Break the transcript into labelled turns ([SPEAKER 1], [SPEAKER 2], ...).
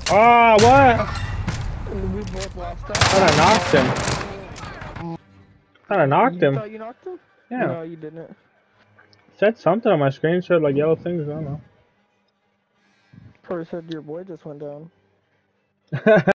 [SPEAKER 1] Ah, what?
[SPEAKER 2] And we both lost that.
[SPEAKER 1] Thought I knocked him. Thought I knocked him.
[SPEAKER 2] You thought you knocked him?
[SPEAKER 1] Yeah.
[SPEAKER 2] No, you didn't.
[SPEAKER 1] Said something on my screen, showed like yellow things, I don't know.
[SPEAKER 2] Probably said your boy just went down.